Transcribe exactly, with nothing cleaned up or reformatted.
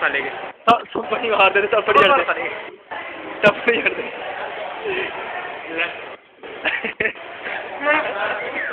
साले के सब सब बड़ी मार देते सब बड़ी मार हट साले सब बड़ी हट दे